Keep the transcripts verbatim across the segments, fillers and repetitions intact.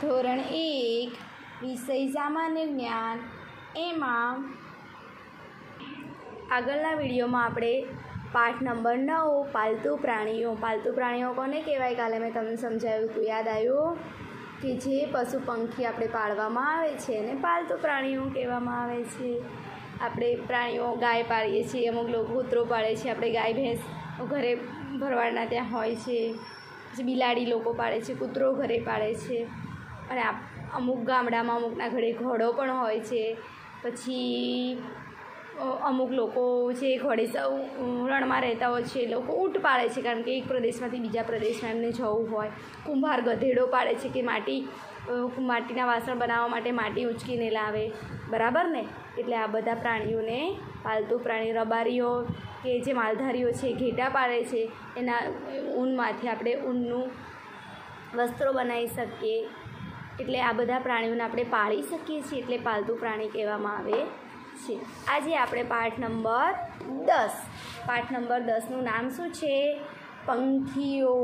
ધોરણ એક વિષય સામાન્ય જ્ઞાન એમાં આગળના વિડીયોમાં આપણે પાઠ નંબર નવ પાલતુ પ્રાણીઓ પાલતુ પ્રાણીઓ કોને કહેવાય કાલે મેં તમને સમજાવ્યું હતું, યાદ આવ્યું કે જે પશુ પંખી આપણે પાળવામાં આવે છે એને પાલતુ પ્રાણીઓ કહેવામાં આવે છે. આપણે પ્રાણીઓ ગાય પાળીએ છીએ, અમુક લોકો કૂતરો પાળે છે, આપણે ગાય ભેંસ ઘરે ભરવાડના ત્યાં હોય છે, પછી બિલાડી લોકો પાળે છે, કૂતરો ઘરે પાળે છે, અને અમુક ગામડામાં અમુકના ઘરે ઘોડો પણ હોય છે. પછી અમુક લોકો જે ઘોડે રણમાં રહેતા હોય છે એ લોકો ઊંટ પાળે છે, કારણ કે એક પ્રદેશમાંથી બીજા પ્રદેશમાં એમને જવું હોય. કુંભાર ગધેડો પાળે છે કે માટી માટીના વાસણ બનાવવા માટે માટી ઉંચકીને લાવે, બરાબર ને. એટલે આ બધા પ્રાણીઓને પાલતુ પ્રાણી. રબારીઓ કે જે માલધારીઓ છે ઘેટા પાળે છે, એના ઊનમાંથી આપણે ઊનનું વસ્ત્રો બનાવી શકીએ. એટલે આ બધા પ્રાણીઓને આપણે પાળી શકીએ છીએ, એટલે પાલતુ પ્રાણી કહેવામાં આવે છે. આજે આપણે પાઠ નંબર દસ પાઠ નંબર દસનું નામ શું છે? પંખીઓ.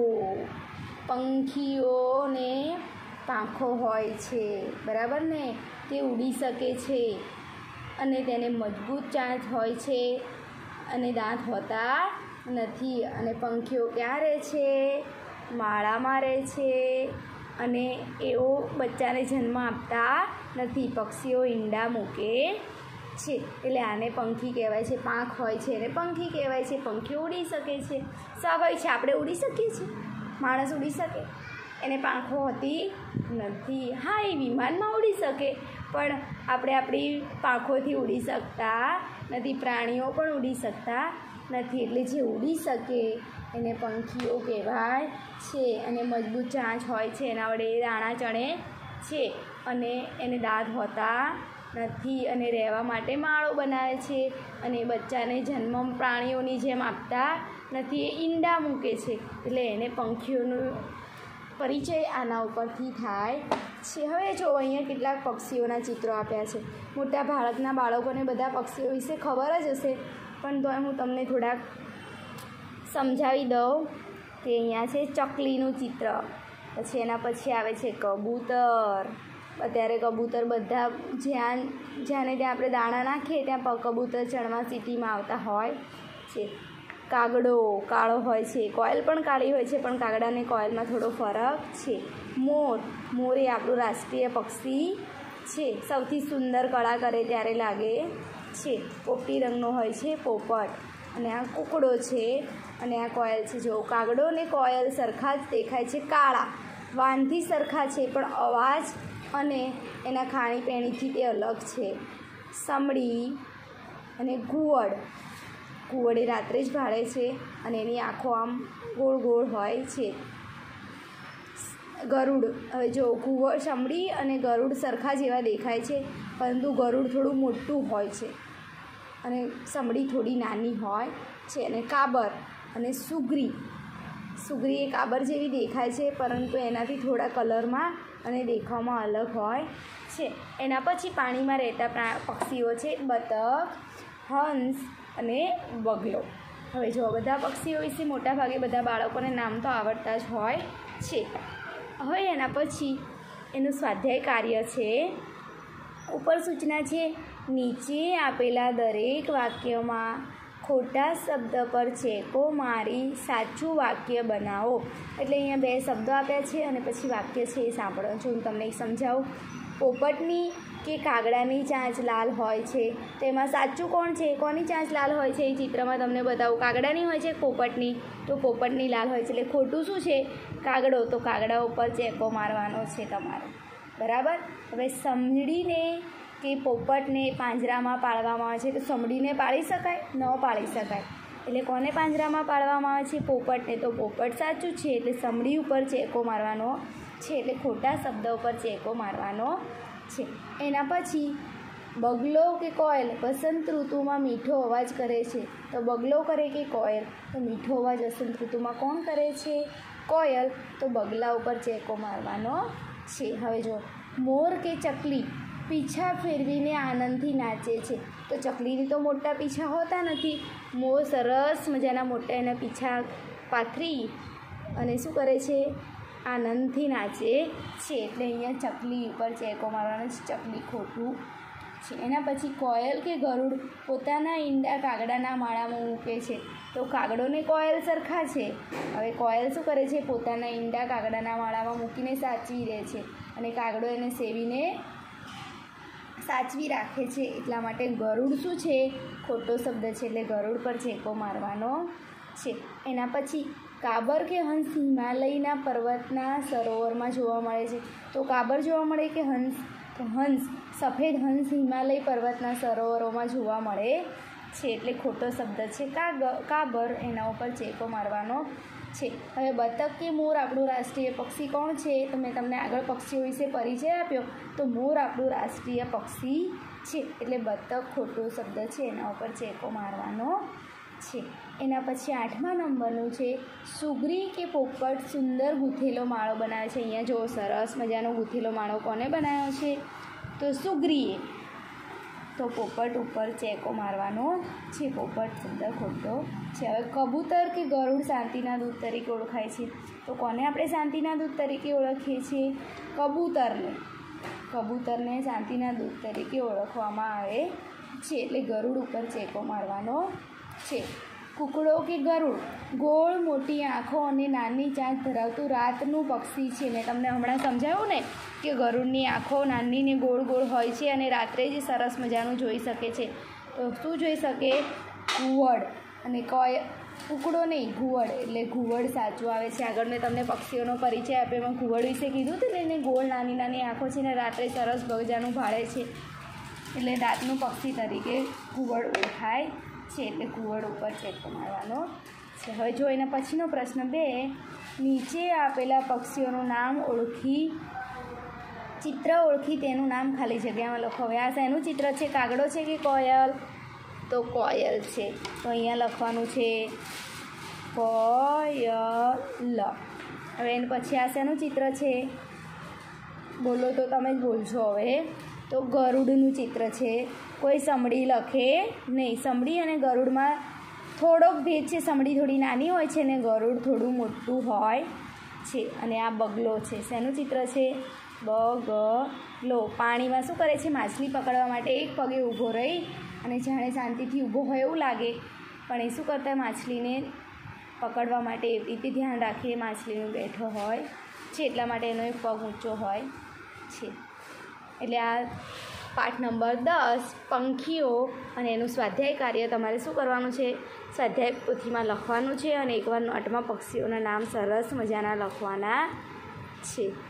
પંખીઓને પાંખો હોય છે, બરાબર ને. તે ઉડી શકે છે અને તેને મજબૂત ચાંચ હોય છે અને દાંત હોતા નથી. અને પંખીઓ ક્યાં રહે છે? માળામાં રહે છે અને એઓ બચ્ચાને જન્મ આપતા નથી. પક્ષીઓ ઈંડા મૂકે છે, એટલે આને પંખી કહેવાય છે. પાંખ હોય છે એને પંખી કહેવાય છે. પંખીઓ ઉડી શકે છે, સ્વાભાવિક છે. આપણે ઉડી શકીએ છીએ? માણસ ઉડી શકે? એને પાંખો હોતી નથી. હા, એ વિમાનમાં ઉડી શકે, પણ આપણે આપણી પાંખોથી ઉડી શકતા નથી. પ્રાણીઓ પણ ઉડી શકતા નથી. એટલે જે ઉડી શકે એને પંખીઓ કહેવાય છે. અને મજબૂત ચાંચ હોય છે, એના વડે દાણા ચણે છે અને એને દાંત હોતા નથી. અને રહેવા માટે માળો બનાવે છે અને બચ્ચાને જન્મ પ્રાણીઓની જેમ આપતા નથી, એ ઈંડા મૂકે છે. એટલે એને પંખીઓનો પરિચય આના ઉપરથી થાય છે. હવે જો અહીંયા કેટલાક પક્ષીઓના ચિત્રો આપ્યા છે. મોટા ભારતના બાળકોને બધા પક્ષીઓ વિશે ખબર જ હશે, પણ તો હું તમને થોડાક સમજાવી દઉં. કે અહીંયા છે ચકલીનું ચિત્ર, પછી એના પછી આવે છે કબૂતર. અત્યારે કબૂતર બધા જ્યાં જ્યાં ને ત્યાં આપણે દાણા નાખીએ ત્યાં કબૂતર ચણવા સિટીમાં આવતા હોય છે. કાગડો કાળો હોય છે, કોયલ પણ કાળી હોય છે, પણ કાગડા અને કોયલમાં થોડો ફરક છે. મોર મોર એ આપણું રાષ્ટ્રીય પક્ષી છે. સૌથી સુંદર કળા કરે ત્યારે લાગે છે. પોપટી રંગનો હોય છે પોપટ. અને આ કૂકડો છે અને આ કોયલ છે. જો કાગડો અને કોયલ સરખા જ દેખાય છે, કાળા વાનથી સરખા છે, પણ અવાજ અને એના ખાણીપીણીથી તે અલગ છે. સમડી અને ઘુવડ ઘુવડ એ રાત્રે જ ભાળે છે અને એની આંખો આમ ગોળ ગોળ હોય છે. ગરુડ, હવે જો ઘુવડ સમડી અને ગરુડ સરખા જેવા દેખાય છે, પરંતુ ગરુડ થોડું મોટું હોય છે અને સમડી થોડી નાની હોય છે. અને કાબર અને સુગરી સુગરી એ કાબર જેવી દેખાય છે, પરંતુ એનાથી થોડા કલરમાં અને દેખાવમાં અલગ હોય છે. એના પછી પાણીમાં રહેતા પક્ષીઓ છે બતક, હંસ અને બગલો. હવે જો બધા પક્ષીઓ વિશે મોટાભાગે બધા બાળકોને નામ તો આવડતા જ હોય છે. હવે એના પછી એનું સ્વાધ્યાય કાર્ય છે. ઉપર સૂચના છે, નીચે આપેલા દરેક વાક્યમાં ખોટા શબ્દ પર ચેકો મારી સાચું વાક્ય બનાવો. એટલે અહીંયા બે શબ્દો આપ્યા છે અને પછી વાક્ય છે એ સાંભળો. જો હું તમને સમજાવું. પોપટની કે કાગડાની ચાંચ લાલ હોય છે, તેમાં સાચું કોણ છે? કોની ચાંચ લાલ હોય છે એ ચિત્રમાં તમને બતાવું. કાગડાની હોય છે પોપટની? તો પોપટની લાલ હોય છે. એટલે ખોટું શું છે? કાગડો. તો કાગડા ઉપર ચેકો મારવાનો છે તમારે, બરાબર. હવે સમડીને કે પોપટને પાંજરામાં પાળવામાં આવે છે, તો સમડીને પાળી શકાય? ન પાળી શકાય. એટલે કોને પાંજરામાં પાળવામાં આવે છે? પોપટને. તો પોપટ સાચું છે, એટલે સમડી ઉપર ચેકો મારવાનો છે. એટલે ખોટા શબ્દ ઉપર ચેકો મારવાનો છે. એના પછી બગલો કે કોયલ વસંત ઋતુમાં મીઠો અવાજ કરે છે, તો બગલો કરે કે કોયલ? તો મીઠો અવાજ વસંત ઋતુમાં કોણ કરે છે? કોયલ. તો બગલા ઉપર ચેકો મારવાનો છે. હવે જો મોર કે ચકલી પીછા ફેરવીને આનંદથી નાચે છે, તો ચકલીની તો મોટા પીછા હોતા નથી. મોર સરસ મજાના મોટા એના પીછા પાથરી અને શું કરે છે? આનંદથી નાચે છે. એટલે અહીંયા ચકલી ઉપર ચેકો મારવાનો છે. ચકલી ખોટું છે. એના પછી કોયલ કે ગરુડ પોતાના ઈંડા કાગડાના માળામાં મૂકે છે. તો કાગડો ને કોયલ સરખા છે. હવે કોયલ શું કરે છે? પોતાના ઈંડા કાગડાના માળામાં મૂકીને સાચવી રહે છે અને કાગડો એને સેવીને સાચવી રાખે છે. એટલા માટે ગરુડ શું છે? ખોટો શબ્દ છે. એટલે ગરુડ પર ચેકો મારવાનો છે. એના પછી કાબર કે હંસ હિમાલયના પર્વતના સરોવરમાં જોવા મળે છે. તો કાબર જોવા મળે કે હંસ? તો હંસ, સફેદ હંસ હિમાલય પર્વતના સરોવરોમાં જોવા મળે છે. એટલે ખોટો શબ્દ છે. કાગ કાબર એના ઉપર ચેકો મારવાનો છે. હવે બતક કે મોર આપણું રાષ્ટ્રીય પક્ષી કોણ છે? તો મેં તમને આગળ પક્ષીઓ વિશે પરિચય આપ્યો. તો મોર આપણું રાષ્ટ્રીય પક્ષી છે. એટલે બતક ખોટો શબ્દ છે. એના ઉપર ચેકો મારવાનો છે. એના પછી આઠમા નંબરનું છે સુગ્રી કે પોપટ સુંદર ગૂંથેલો માળો બનાવે છે. અહીંયા જો સરસ મજાનો ગૂંથેલો માળો કોને બનાવ્યો છે? તો સુગ્રીએ. તો પોપટ ઉપર ચેકો મારવાનો છે. પોપટ શબ્દ ખોટો છે. હવે કબૂતર કે ગરુડ શાંતિના દૂત તરીકે ઓળખાય છે. તો કોને આપણે શાંતિના દૂત તરીકે ઓળખીએ છીએ? કબૂતરને. કબૂતરને શાંતિના દૂત તરીકે ઓળખવામાં આવે છે. એટલે ગરુડ ઉપર ચેકો મારવાનો છે. કુકડો કે ગરુડ ગોળ મોટી આંખો અને નાની ચાંચ ધરાવતું રાતનું પક્ષી છે. મેં તમને હમણાં સમજાવ્યું ને કે ગરુડની આંખો નાની ને ગોળ ગોળ હોય છે અને રાત્રે જ સરસ મજાનું જોઈ શકે છે. તો શું જોઈ શકે? ઘુવડ. અને કોય કુકડો નહીં, ઘુવડ. એટલે ઘુવડ સાચું આવે છે. આગળ મેં તમને પક્ષીઓનો પરિચય આપ્યો, એમાં ઘુવડ વિશે કીધું હતું ને. એને ગોળ નાની નાની આંખો છે ને રાત્રે સરસ બગજાનું ભાળે છે. એટલે રાતનું પક્ષી તરીકે ઘુવડ ઓળખાય છે. એટલે ઘુવડ ઉપર ચેકો મારવાનો છે. હવે જો એના પછીનો પ્રશ્ન બે, નીચે આપેલા પક્ષીઓનું નામ ઓળખી ચિત્ર ઓળખી તેનું નામ ખાલી જગ્યામાં લખો. હવે આ શેનું ચિત્ર છે? કાગડો છે કે કોયલ? તો કોયલ છે. તો અહીંયા લખવાનું છે કોયલ. હવે એના પછી આ શેનું ચિત્ર છે? બોલો તો તમે જ બોલશો હવે. તો ગરુડનું ચિત્ર છે. કોઈ સમડી લખે નહીં. સમડી અને ગરુડમાં થોડોક ભેદ છે. સમડી થોડી નાની હોય છે ને ગરુડ થોડું મોટું હોય છે. અને આ બગલો છે. શેનું ચિત્ર છે? બગલો. પાણીમાં શું કરે છે? માછલી પકડવા માટે એક પગે ઊભો રહી અને જાણે શાંતિથી ઊભો હોય એવું લાગે, પણ એ શું કરતા માછલીને પકડવા માટે એવી રીતે ધ્યાન રાખીને માછલીનું બેઠો હોય છે. એટલા માટે એનો એક પગ ઊંચો હોય છે. એટલે આ પાઠ નંબર દસ પંખીઓ અને એનું સ્વાધ્યાય કાર્ય તમારે શું કરવાનું છે? સ્વાધ્યાય પોથીમાં લખવાનું છે અને એકવાર નોટમાં પક્ષીઓના નામ સરસ મજાના લખવાના છે.